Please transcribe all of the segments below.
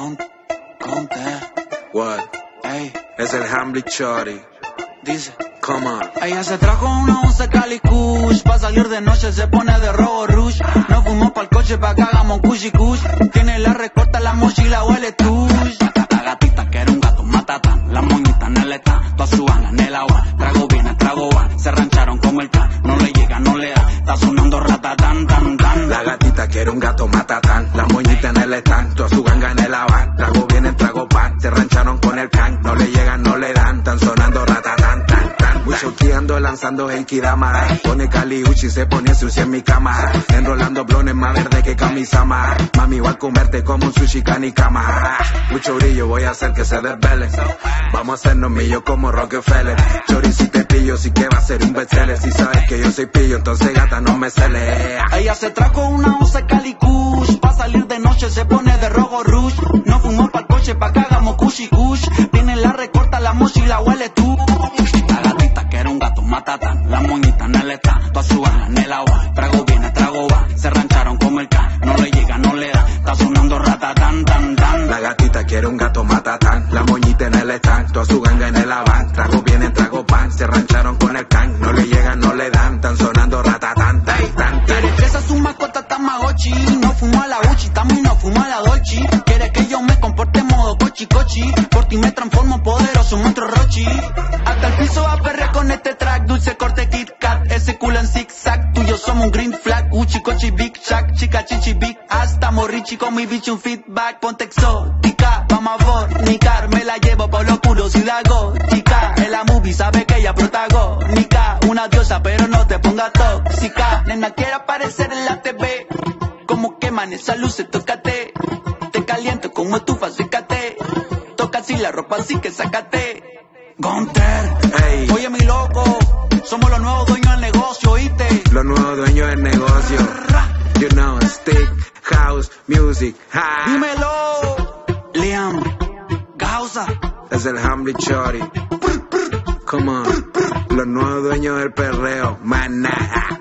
Conte. What? Ey, Es el Hamlet Shorty. dice. Come on. Ella se trajo una once Cali Kush. Pa' salir de noche se pone de robo rush. No fuimos pa'l coche pa' que hagamos cushi kush. Tiene la recorta, la mochila huele tush. La gatita que era un gato matatán. La moñita en el stand, toda su gana en el agua. Trago viene, trago va. Se rancharon como el can. No le llega, no le da. Está sonando ratatán, tan, tan. La gatita quiere un gato matatán. La moñita en el stand, toda su ganga en el avan. Trago viene, trago pan. Se rancharon con el can. No le llegan, no le dan. Tan sonando ratatán, tan, tan. Wichoteando, lanzando Heikidama. Pone Cali Uchi, se pone sucia en mi cama. Enrolando blones más verde que Kamisama. Mami, voy a comerte como un sushi canicama. Mucho brillo, voy a hacer que se desvele. Vamos a hacernos millos como Rockefeller. Chori, si te pillo, sí que va a ser un bestseller. Si sabes que yo soy pillo, entonces gata no me cele. Ella se trajo una once Cali Kush. Pa' salir de noche se pone de rojo rush. No fuimos pa'l coche pa' que hagamos cushi kush. Tiene la recorta, la mochila huele tú. La gatita que era un gato matatán. La moñita en el stand, toda su gana en el agua. Trago viene, trago va. Se rancharon como el can. No le llega, no le da. Está sonando ratatán, tan, tan. La gatita quiere un gato matatán. La moñita en el stand, toda su ganga en el avan. Trago viene, trago pan. Se rancharon con el can. No le llegan, no le dan. Tan sonando ratatán, tan, tan, tan. Quiere que esa su mascota Tamagotchi. No fumo a la Uchi, también no fumo a la Dolce. Quiere que yo me comporte en modo cochi cochi. Por ti me transformo en poderoso monstruo Rochi. Hasta el piso a perrear con este track. Dulce corte Kit Kat, ese culo en zigzag. Tú y yo somos un green flag. Uchi cochi big shack, chica chichi big ass. Estamos richi con mi bicho un feedback. Ponte exótica, vamos a fornicar. Me la llevo por los curiosidad gótica. En la movie sabe que ella protagónica. Una diosa pero no te ponga tóxica. Nena quiere aparecer en la TV. Como queman esa luz, tócate. Te caliento como estufa, sécate. Toca así la ropa, así que sácate. Gunter, Ey. oye mi loco, somos los nuevos dueños del negocio, ¿oíste? Los nuevos dueños del negocio. You know, stick, house, music, high. Dímelo, Liam, Gausa. Es el Hamlet Shorty. Come on. Los nuevos dueños del perreo. Maná.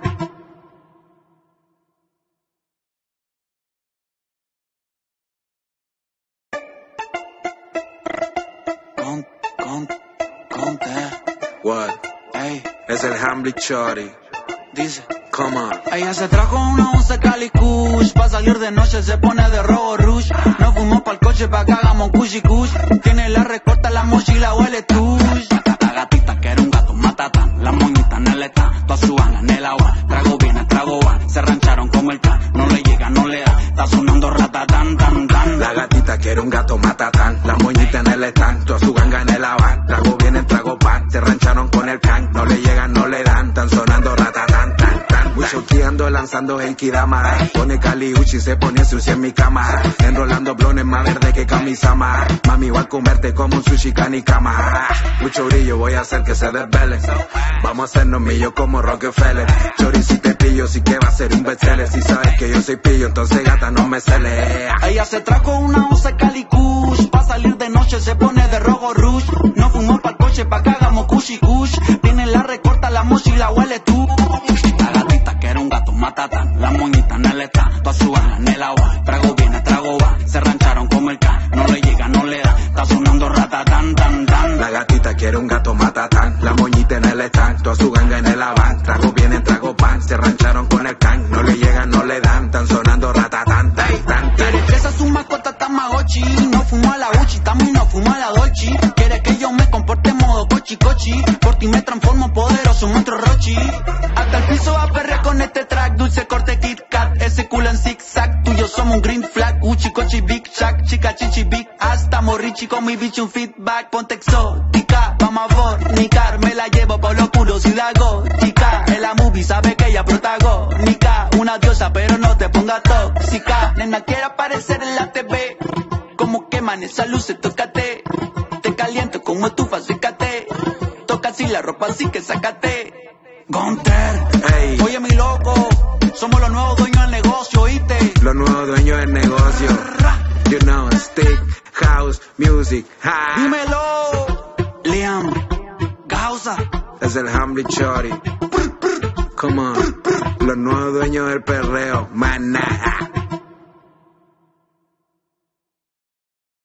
Conte. What? Ey, Es el Hamlet Shorty. dice. Come on. Ella se trajo una once Cali Kush. Pa' salir de noche se pone de robo rush. No fuimos pa'l coche pa' que hagamos cushi kush. Tiene la recorta, la mochila huele tush. La gatita que era un gato matatán. La moñita en el stand, toda su gana en el agua. Trago viene, trago va. Se rancharon como el can. No le llega, no le da. Está sonando ratatán, tan, tan. La gatita quiere un gato matatán. La moñita en el stand, toda su ganga en el avan. Trago viene, trago pan. Se rancharon con el can. No le llegan, no le dan. Tan sonando ratatán, tan, tan. Wichoteando, lanzando Heikidama. Pone Cali Uchi, se pone sucia en mi cama. Enrolando blones más verde que Kamisama. Mami, voy a comerte como un sushi canicama. Mucho brillo, voy a hacer que se desvele. Vamos a hacernos millos como Rockefeller. Chori, si te pillo, sí que va a ser un bestseller. Si sabes que yo soy pillo, entonces gata no me cele. Ella se trajo una once Cali Kush. Pa' salir de noche se pone de rojo rush. No fuimos pa'l coche pa' que hagamos cushi kush. Tiene la recorta, la mochila huele tú. La gatita que era un gato matatán. La moñita en el stand, toda su gana en el agua. Trago viene, trago va. Se rancharon como el can. No le llega, no le da. Está sonando ratatán, tan, tan. La gatita quiere un gato matatán. La moñita en el stand, toda su ganga en el avan. Trago viene, trago pan. Se rancharon con el can. No le llegan, no le dan. Tan sonando ratatán, tan, tan, tan. Quiere que esa su mascota Tamagotchi. No fumo a la Uchi, también no fumo a la Dolce. Quiere que yo me comporte en modo cochi cochi. Por ti me transformo en poderoso monstruo Rochi. Hasta el piso a perrear con este track. Dulce corte Kit Kat, ese culo en zigzag. Tú y yo somos un green flag. Uchi cochi big shack, chica chichi big ass. Estamos richi con mi bicho un feedback. Ponte exótica, vamos a fornicar. Me la llevo por los curiosidad gótica. En la movie sabe que ella protagónica. Una diosa pero no te ponga tóxica. Nena quiere aparecer en la TV. Como queman esa luz, tócate. Te caliento como estufa, sécate. Toca así la ropa, así que sácate. Gunter, Ey. oye mi loco, somos los nuevos dueños del negocio, ¿oíste? Los nuevos dueños del negocio. You know, stick, house, music, high. Dímelo, Liam, Gausa. Es el Hamlet Shorty. Come on. Los nuevos dueños del perreo. Maná.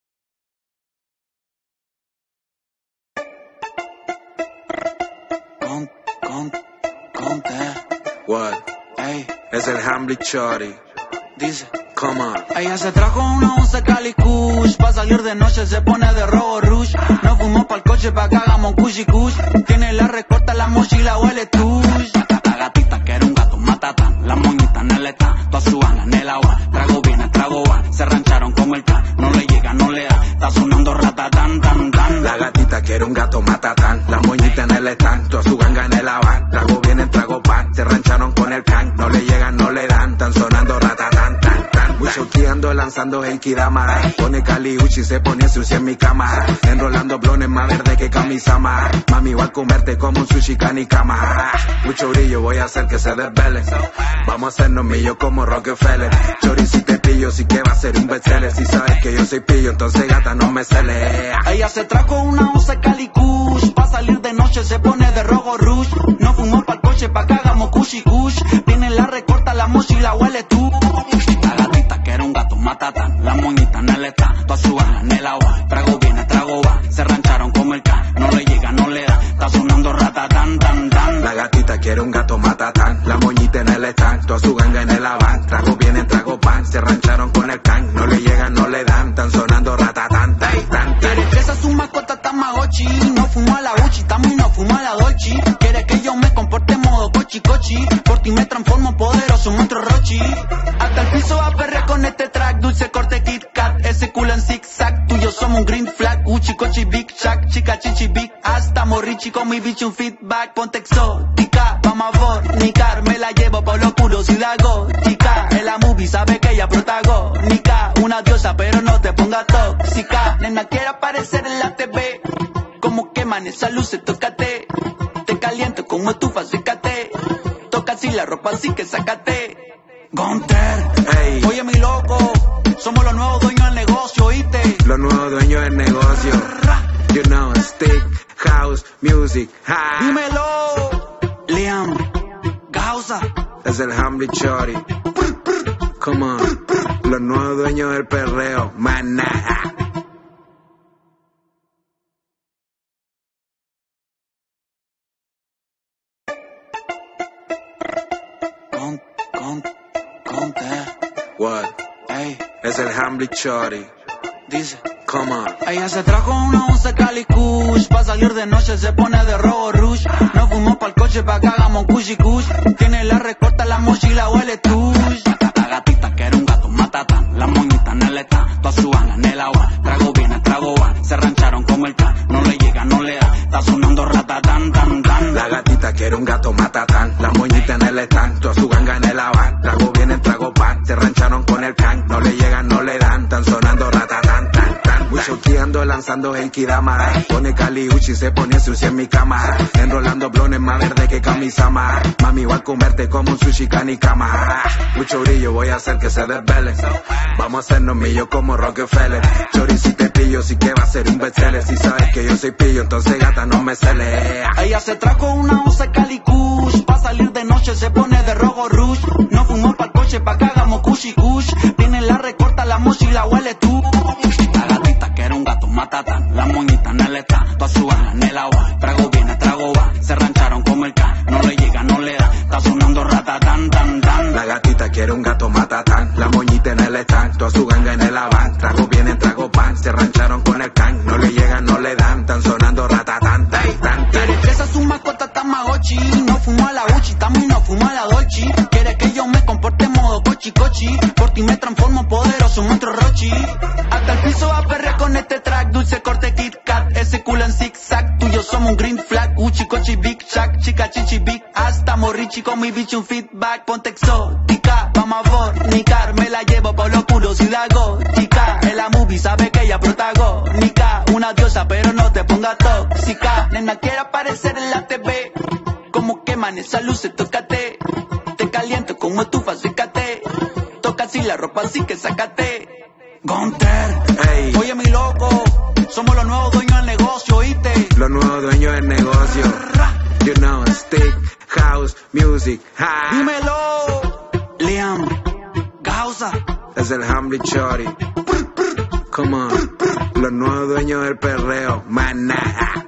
What? Ey, Es el Hamlet Shorty. dice. Come on. Ella se trajo una once Cali Kush. Pa' salir de noche se pone de robo rush. Nos fuimos pa'l coche pa' que hagamos kush y kush. Tiene la recorta, la mochila huele tush. La gatita que era un gato matatán. La moñita en el stand, toda su gana en el agua. Trago viene, trago va. Se rancharon como el can. No le llega, no le da. Está sonando ratatán, tan, tan. La gatita quiere un gato matatán. La moñita en el stand, toda su ganga en el van. Trago viene, trago pan. Se rancharon con el can. No le llegan, no le dan. Están sonando ratatán, tan, tan. Wichoteando, lanzando Heikidama. Pone Cali Uchi, se pone sucia en mi cama. Enrolando blones más verde que Kamisama. Mami, voy a comerte como un sushi canicama. Mucho brillo, voy a hacer que se desvele. Vamos a hacernos millos como Rockefeller. Chori, si te pillo, sí que va a ser un bestseller. Si sabes que yo soy pillo, entonces gata no me cele. Ella se trajo una once Cali Kush. Pa' salir de noche se pone de rojo rush. Nos fuimos pa'l coche pa' que hagamos kush y kush. Viene la recorta, la mochila huele tú. La gatita que era un gato matatán. La moñita en el stand, toda su gana en el agua. Trago viene, trago va. Se rancharon como el can. No le llega, no le da. Está sonando ratatán, tan, tan. La gatita quiere un gato matatán. La moñita en el stand, toda su ganga en el van. Trago viene, trago pan. Se rancharon con el can. No le llegan, no le dan. Están sonando ratatán, tan, tan, tan. Quiere que esa su mascota Tamagotchi. No fumo a la Uchi, también no fumo a la Dolce. Quiere que yo me comporte modo cochi cochi. Por ti me transformo en poderoso monstruo Rochi. Hasta el piso a perrear con este track. Dulce corte Kit Kat, ese culo en zigzag. Tú y yo somos un green flag. Uchi cochi big shack, chica chichi big. Hasta morrichi con mi bicho un feedback. Ponte exótica, vamos a fornicar. Me la llevo por los culos y la gótica. En la movie sabe que ella protagónica. Una diosa pero no te ponga tóxica. Nena quiere aparecer en la TV. Como queman esa luz, tócate. Te caliento como estufa, sécate. Toca así la ropa, así que sácate. Gonter, Ey. oye mi loco. Somos los nuevos dueños del negocio, ¿oíste? Los nuevos dueños del negocio. You know, stick, house, music, ha. Dímelo, Liam, Gausa. Es el Hamlet Shorty. Come on. Los nuevos dueños del perreo. Maná. Gonter, What? ey, Es el Hamlet Shorty. dice. Come on. Ella se trajo una once Cali Kush. Pa' salir de noche se pone de robo rush. Nos fuimos pa'l coche pa' que hagamos kush y kush. Tiene la recorta, la mochila huele tush. La gatita que era un gato matatán. La moñita en el stand, toda su gana en el agua. Trago viene, trago va. Se rancharon como el can. No le llega, no le da. Está sonando ratatán, tan, tan. La gatita quiere un gato matatán. La moñita en el stand, toda su ganga en el van. Trago viene, trago pan. Se rancharon con el can. No le llegan, no le dan. Están sonando ratatán, tan, tan. Wichoteando, lanzando Heikidama. Pone Cali Uchi, se pone sucia en mi cama. Enrolando blones más verde que Kamisama. Mami, voy a comerte como un sushi canicama. Mucho brillo, voy a hacer que se desvele. Vamos a hacernos millos como Rockefeller. Chori, si te pillo, sí que va a ser un bestseller. Si sabes que yo soy pillo, entonces gata no me cele. Ella se trajo una once Cali Kush. Pa' salir de noche se pone de rojo rush. Nos fuimos pa'l coche pa' que hagamos kush y kush. Viene la recorta, la mochila huele tú. La gatita que era un gato matatán. La moñita en el stand, toda su gana en el agua. Trago viene, trago va. Se rancharon como el can. No le llega, no le da. Está sonando ratatán, tan, tan. La gatita quiere un gato matatán. La moñita en el stand, toda su ganga en el van. Trago viene, trago pan. Se rancharon con el can. No le llegan, no le dan. Están sonando ratatán, tan, tan, tan. Quiere que esa su mascota Tamagotchi. No fumo a la Uchi, también no fumo a la Dolce. Quiere que yo me comporte modo cochi cochi. Por ti me transformo en poderoso monstruo Rochi. Hasta el piso a perrear con este track. Dulce corte Kit Kat, ese culo en zigzag. Tú y yo somos un green flag. Uchi cochi big shack, chica chichi big. Hasta morrichi con mi bicho un feedback. Ponte exótica, vamos a fornicar. Me la llevo por los culos y la gótica. En la movie sabe que ella protagónica. Una diosa pero no te ponga tóxica. Nena quiere aparecer en la TV. Como queman esa luz, tócate. Te caliento como estufa, sécate. Toca así la ropa, así que sácate. Gonter, Ey. oye mi loco. Somos los nuevos dueños del negocio, ¿oíste? Los nuevos dueños del negocio. You know, stick, house, music, ha. Dímelo, Liam, Gausa. Es el Hamlet Shorty. Come on. Los nuevos dueños del perreo. Maná.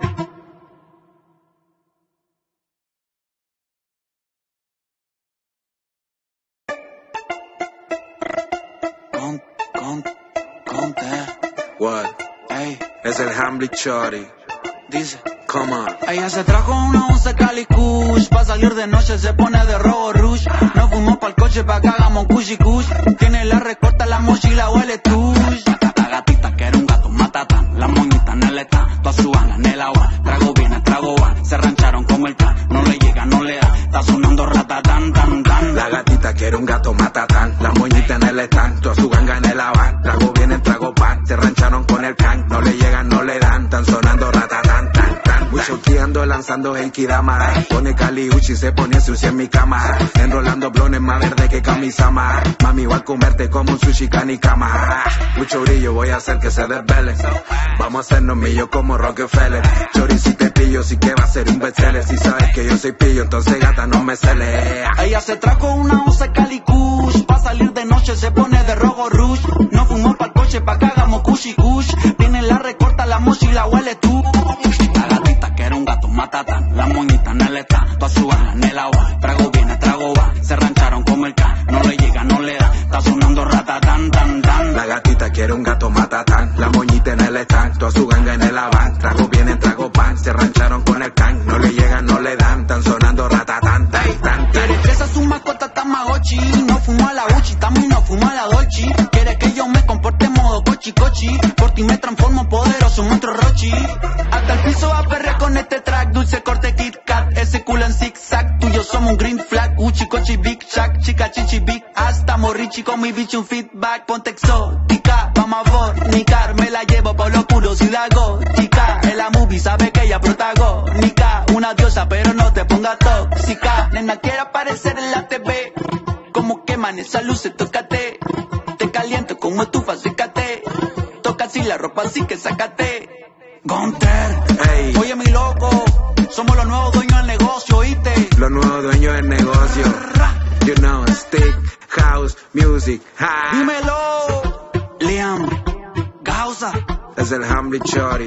What? Ey, Es el Hamlet Shorty. dice. Come on. Ella se trajo una 11 Cali Kush. Pa' salir de noche se pone de robo rush. Nos fuimos pa'l coche pa' que hagamos cushi kush. Tiene la recorta, la mochila huele tush. La gatita que era un gato matatán. La moñita en el stand, toda su gana en el agua. Trago viene, trago va. Se rancharon como el can. No le llega, no le da. Está sonando ratatán, tan, tan. La gatita quiere un gato matatán. La moñita en el stand, toda su ganga en el avan. Trago viene, trago pan. Se rancharon con el can. No le llegan, no le dan. Están sonando ratatán, tan, tan. Wichoteando, lanzando Heikidama. Pone Cali Uchi, se pone sucia en mi cama. Enrolando blones más verde que camisama. Mami, voy a comerte como un sushi canicama. Mucho brillo, voy a hacer que se desvele. Vamos a hacernos millos como Rockefeller. Chori, si te pillo, sí que va a ser un bestseller. Si sabes que yo soy pillo, entonces gata no me cele. Ella se trajo una 11 Cali Kush. Pa' salir de noche se pone de rojo rush. Nos fuimos pa'l coche pa' que hagamos cushi kush. Tiene la recorta, la mochila huele tú. La gatita que era un gato matatán. La moñita en el stand, toda su gana en el agua. Trago viene, trago va. Se rancharon como el can. No le llega, no le da. Está sonando ratatán, tan, tan. La gatita quiere un gato matatán. La moñita en el stand, toda su ganga en el avan. Trago viene, trago pan. Se rancharon con el can. No le llegan, no le dan. Están sonando ratatán, tan, tan, tan. Quiere que esa su mascota Tamagotchi. No fumo a la Uchi, también no fumo a la Dolce. Quiere que yo me comporte modo cochi cochi. Por ti me transformo en poderoso monstruo Rochi. Hasta el piso a perrear con este track. Dulce corte Kit Kat, ese culo en zigzag. Tú y yo somos un green flag. Uchi cochi big shack, chica chichi big ass. Estamos richi con mi bicho un feedback. Ponte exótica, vamos a fornicar. Me la llevo por los culos y la gótica. En la movie sabe que ella protagónica. Una diosa pero no te pongas tóxica. Nena quiere aparecer en la TV. Como queman esa luz, tócate. Te caliento como estufa, sécate. Toca así la ropa, así que sácate. Gunter, Ey. oye mi loco. Somos los nuevos dueños del negocio, ¿oíste? Los nuevos dueños del negocio. You know, stick, house, music, high. Dímelo, Liam, Gausa. Es el Hamlet Shorty.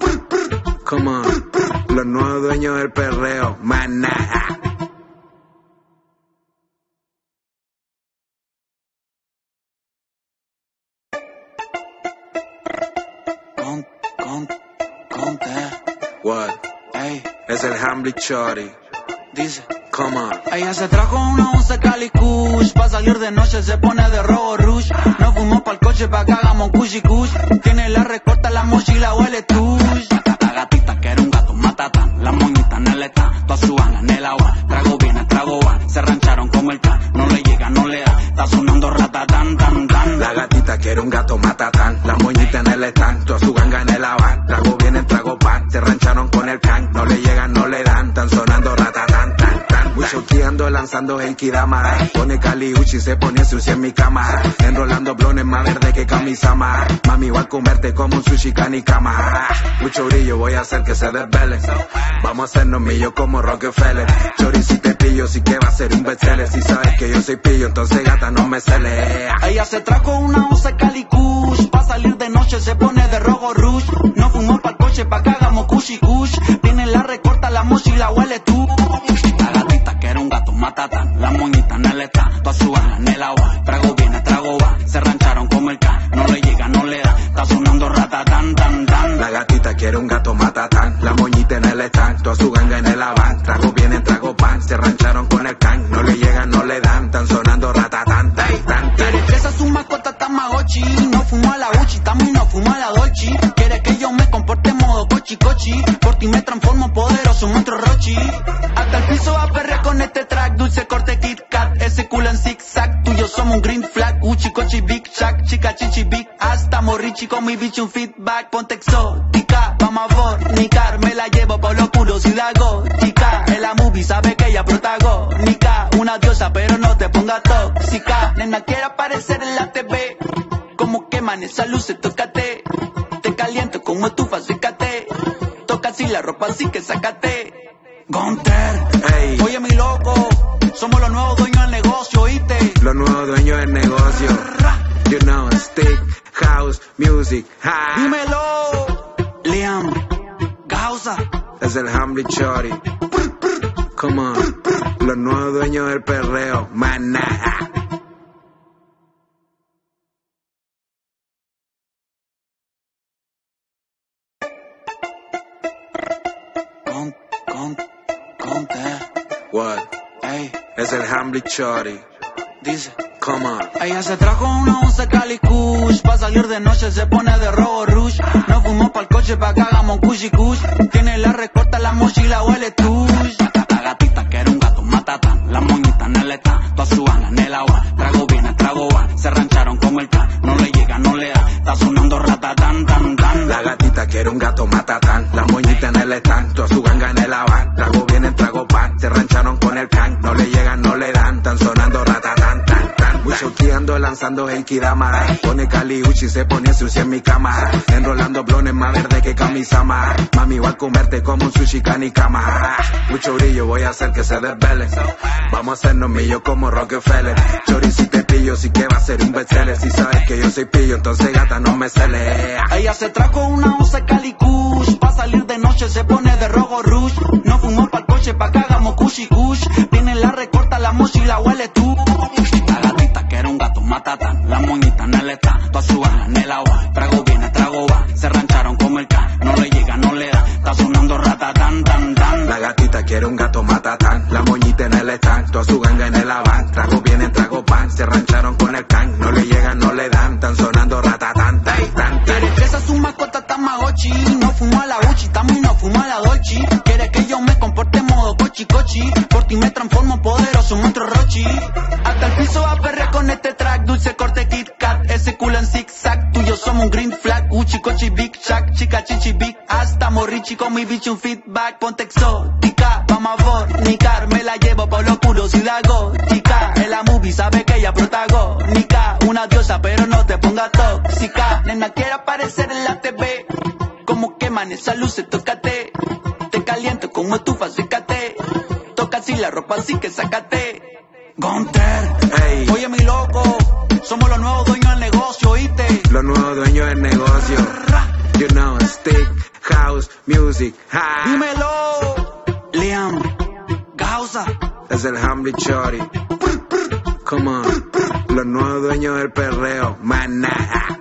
Come on. Los nuevos dueños del perreo. Maná. Gunter, What? ey, Es el Hamlet Shorty. dice. Come on. Ella se trajo una 11 Cali Kush. Pa' salir de noche se pone de robo rush. Nos fuimos pa'l coche pa' que hagamos cushi kush. Tiene la recorta, la mochila huele tush. La gatita que era un gato matatán. La moñita en el stand, toda su gana en el agua. Trago viene, trago va. Se rancharon como el can. No le llega, no le da. Está sonando ratatán, tan, tan. La gatita quiere un gato matatán. La moñita en el stand, toda su ganga en el avan. Trago viene, trago pan. Se rancharon con el can. No le llegan, no le dan. Están sonando ratatán, tan, tan. Wichoteando, lanzando Heikidama. Pone Cali Uchi, se pone sucia en mi cama. Enrolando blones más verde que camisama. Mami, voy a comerte como un sushi canicama. Mucho brillo, voy a hacer que se desvele. Vamos a hacernos millos como Rockefeller. Chori, si te pillo, sí que va a ser un bestseller. Si sabes que yo soy pillo, entonces gata no me cele. Ella se trajo una 11 Cali Kush. Pa' salir de noche se pone de rojo rush. Nos fuimos pa'l coche pa' que hagamos cushi kush. Tiene la recorta, la mochila huele tú. La gatita que era un gato matatán. La moñita en el stand, toda su gana en el agua. Trago viene, trago va. Se rancharon como el can. No le llega, no le da. Está sonando ratatán, tan, tan. La gatita quiere un gato matatán. La moñita en el stand, toda su ganga en el avan. Trago viene, trago pan. Se rancharon con el can. No le llegan, no le dan. Están sonando ratatán, tan, tan, tan. Quiere que esa su mascota Tamagotchi. No fumo a la Uchi, también no fumo a la Dolce. Quiere que yo me comporte modo cochi cochi. Por ti me transformo en poderoso monstruo Rochi. Hasta el piso a perrear con este track. Dulce corte Kit Kat, ese culo en zigzag. Tú y yo somos un green flag. Uchi cochi big shack, chica chichi big ass. Estamos richi con mi bicho un feedback. Ponte exótica, vamos a fornicar. Me la llevo por los culos y la gótica. En la movie sabe que ella protagónica. Una diosa pero no te pongas tóxica. Nena quiere aparecer en la TV. Como queman esa luz, tócate. Te caliento como estufa, sécate. Toca así la ropa, así que sácate. Gunter, Ey. oye mi loco. Somos los nuevos dueños del negocio, ¿oíste? Los nuevos dueños del negocio. You know, stick, house, music, high. Dímelo, Liam, Gausa. Es el Hamlet Shorty. Come on. Los nuevos dueños del perreo. Maná. What? Ey, Es el Hamlet Shorty. dice. Come on. Ella se trajo una once Cali Kush. Pa' salir de noche se pone de robo rush. Nos fuimos pa'l coche pa' que hagamos kush y kush. Tiene la recorta, la mochila huele tush. La gatita que era un gato matatán. La moñita en el stand, toda su gana en el agua. Trago viene, trago va. Se rancharon como el can. No le llega, no le da. Está sonando ratatán, tan, tan. La gatita quiere un gato matatán. La moñita en el stand, toda su ganga en el avan. Trago viene, trago pan. Se rancharon con el can. No le llegan, no le dan. Están sonando ratatán, tan, tan. Wichoteando, lanzando Heikidama. Pone Cali Uchi, se pone sucia en mi cama. Enrolando blones más verde que camisama. Mami, voy a comerte como un sushi canicama. Mucho brillo, voy a hacer que se desvele. Vamos a hacernos millos como Rockefeller. Chori, si te pillo, sí que va a ser un bestseller. Si sabes que yo soy pillo, entonces gata no me cele. Ella se trajo una once Cali Kush. Pa' salir de noche se pone de rojo rush. Nos fuimos pa'l coche pa' que hagamos kush y kush. Viene la recorta, la mochila huele tú. La gatita que era un gato matatán. La moñita en el stand, toda su gana en el agua. Trago viene, trago va. Se rancharon como el can. No le llega, no le da. Está sonando ratatán, tan, tan. La gatita quiere un gato matatán. La moñita en el stand, toda su ganga en el avan. Trago viene, trago pan. Se rancharon con el can. No le llegan, no le dan. Están sonando ratatán, tan, tan, tan. Quiere que esa su mascota Tamagotchi. No fumo a la Uchi, también no fumo a la Dolce. Quiere que yo me comporte modo cochi cochi. Por ti me transformo en poderoso monstruo Rochi. Hasta el piso a perrear con este track. Dulce corte Kit Kat, ese culo en zigzag. Tú y yo somos un green flag. Uchi cochi big shack, chica chichi big. Hasta morrichi con mi bicho un feedback. Ponte exótica, vamos a fornicar. Me la llevo por los culos y la gótica. En la movie sabe que ella protagónica. Una diosa pero no te ponga tóxica. Nena quiere aparecer en la TV. Como queman esa luz, tócate. Te caliento como estufa, sécate. Toca así la ropa, así que sácate. Gonter, Ey. oye mi loco. Somos los nuevos dueños del negocio, ¿oíste? Los nuevos dueños del negocio. You know, stick, house, music, high. Dímelo, Liam, Gausa. Es el Hamlet Shorty. Come on. Los nuevos dueños del perreo. Maná.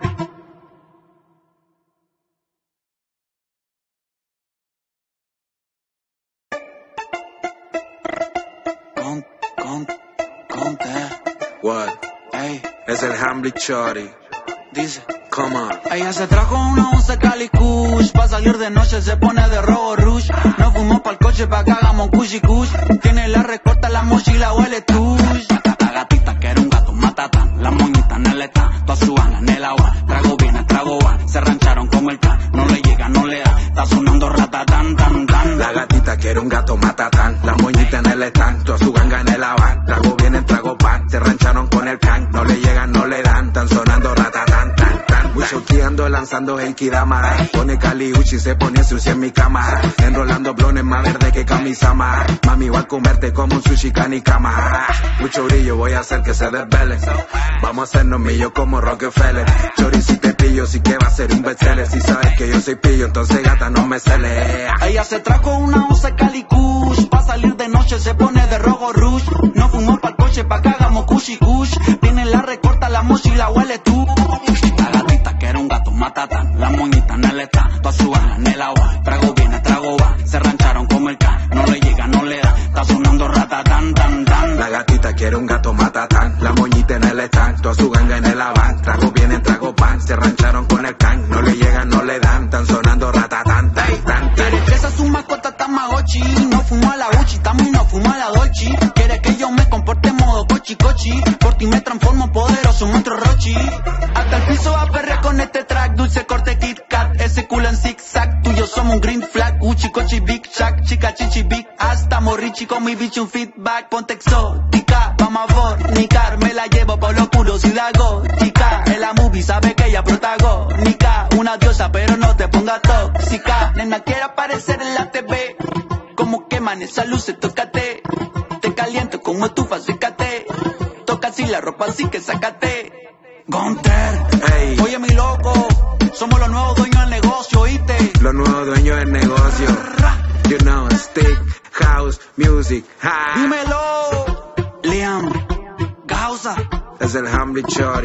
Gonter, What? ey, Es el Hamlet Shorty. dice. Come on. Ella se trajo una once Cali Kush. Pa' salir de noche se pone de robo rush. Nos fuimos pa'l coche pa' que hagamos kush y kush. Tiene la recorta, la mochila huele tush. La gatita que era un gato matatán. La moñita en el stand, toda su gana en el agua. Trago viene, trago va. Se rancharon como el can. No le llega, no le da. Está sonando ratatán, tan, tan. La gatita quiere un gato matatán. La moñita en el stand, toda su ganga en el avan. Trago viene, trago pan. Se rancharon con el can. No le llegan, no le dan. Están sonando ratatán, tan, tan. Wichoteando, lanzando Heikidama. Pone Cali Uchi, se pone sucia en mi cama. Enrolando blones más verde que camisama. Mami, voy a comerte como un sushi canicama. Mucho brillo, voy a hacer que se desvele. Vamos a hacernos millos como Rockefeller. Chori, si te pillo, sí que va a ser un bestseller. Si sabes que yo soy pillo, entonces gata no me cele. Ella se trajo una once Cali Kush. Pa' salir de noche se pone de rojo rush. Nos fuimos pa'l coche pa' que hagamos kush y kush. Viene la recorta, la mochila huele tú. La gatita que era un gato matatán. La moñita en el stand, toda su gana en el agua. Trago viene, trago va. Se rancharon como el can. No le llega, no le da. Está sonando ratatán, tan, tan. La gatita quiere un gato matatán. La moñita en el stand, toda su ganga en el avan. Trago viene, trago pan. Se rancharon con el can. No le llegan, no le dan. Están sonando ratatán, tan, tan, tan. Quiere que esa su mascota Tamagotchi. No fumo a la Uchi, también no fumo a la Dolce. Quiere que yo me comporte modo cochi cochi. Por ti me transformo en poderoso monstruo Rochi. Hasta el piso a perrear con este track. Dulce corte Kit Kat, ese culo en zigzag. Tú y yo somos un green flag. Uchi cochi big shack, chica chichi big. Hasta morrichi con mi bicho un feedback. Ponte exótica, vamos a fornicar. Me la llevo por los culos y la gótica. En la movie sabe que ella protagónica. Una diosa pero no te ponga tóxica. Nena quiere aparecer en la TV. Como queman esa luz, tócate. Te caliento como estufa, sécate. Toca así la ropa, así que sácate. Gonter, Ey. oye mi loco. Somos los nuevos dueños del negocio, ¿oíste? Los nuevos dueños del negocio. You know, stick, house, music, high. Dímelo, Liam, Gausa. Es el Hamlet Shorty.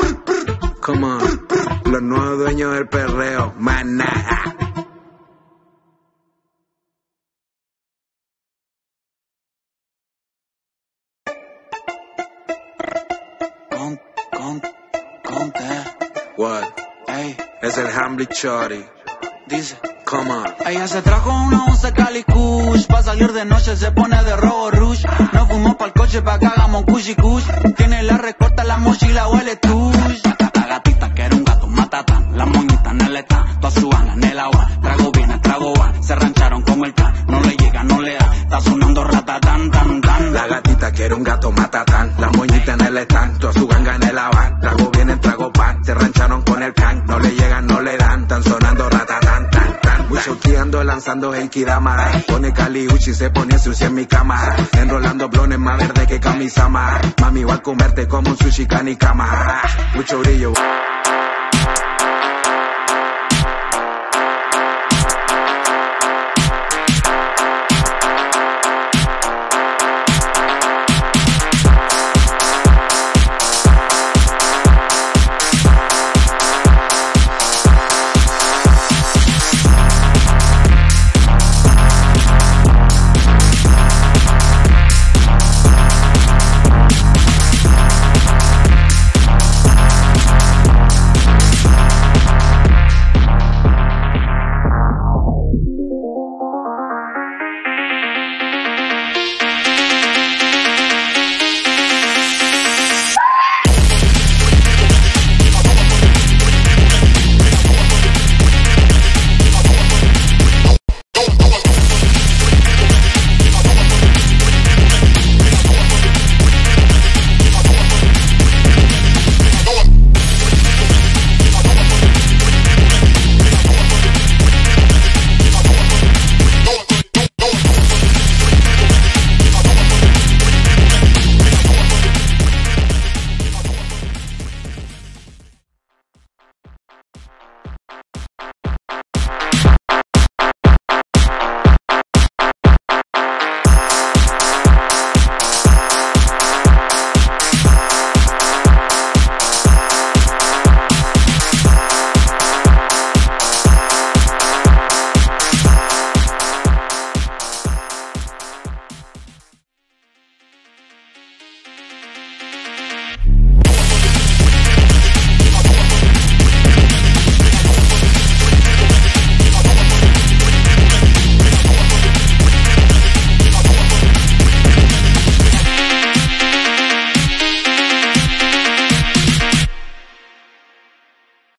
Come on. Los nuevos dueños del perreo. Maná. Conte. What? Ey, Es el Hamlet Shorty. dice. Come on. Ella se trajo una 11 Cali Kush. Pa' salir de noche se pone de robo rush. Nos fuimos pa'l coche pa' que hagamos cushi kush. Tiene la recorta, la mochila huele tush. La gatita que era un gato matatán. La moñita en el stand, toda su gana en el agua. Trago viene, trago va. Se rancharon como el can. No le llega, no le da. Está sonando ratatán, tan, tan. La gatita quiere un gato matatán. La moñita en el stand, toda su ganga en el avan. Trago viene, trago pan. Se rancharon con el can. No le llegan, no le dan. Están sonando ratatán, tan, tan. Shooteando, lanzando Heikidama. Pone Cali Uchi, se pone sucia en mi cama. Enrolando blones más verde que Kamisama. Mami, voy a comerte como un sushi canicama. Mucho brillo.